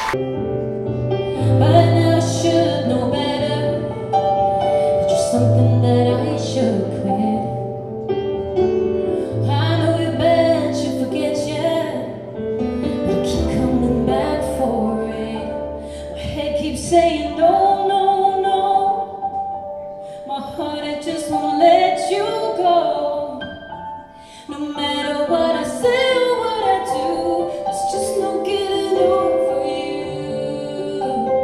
By now I should know better, but you're something that I should quit. I know you bet you forget yet, but I keep coming back for it. My head keeps saying no, no, no. My heart, it just won't let you go. No matter what I say or what I do, there's just no getting over you.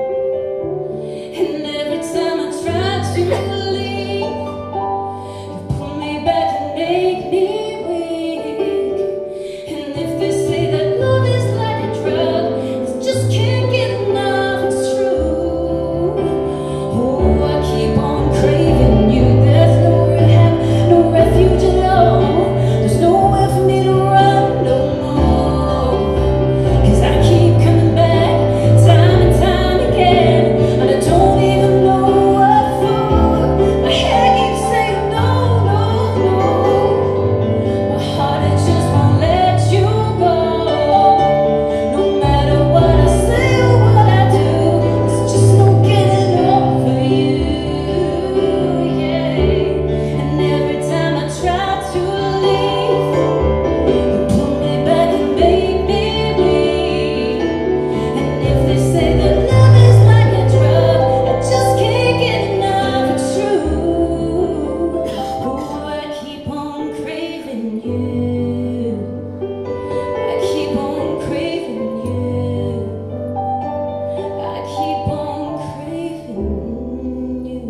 And every time I try to leave, you pull me back and make me weak. And if they say that love is like a drug, I just can't get enough, it's true. Oh, I keep on craving you. There's no rehab, no refuge at all. There's nowhere for me to run no more. 'Cause I keep coming back time and time again, and I don't even know what for. My head keeps saying no, no, no. My heart, it just won't let you go. No matter what I say or what I do, there's just no getting over you, yeah. And every time I try to leave, you pull me back and make me weak. And if they say that love is like a drug, I just can't get enough, it's true. Oh, I keep on craving you. I keep on craving you. I keep on craving you.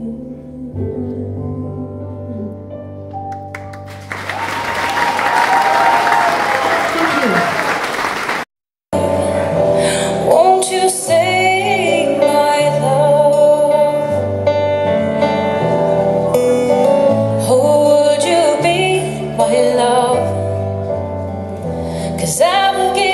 Won't you say, my love? Oh, would you be my love? 'Cause I will give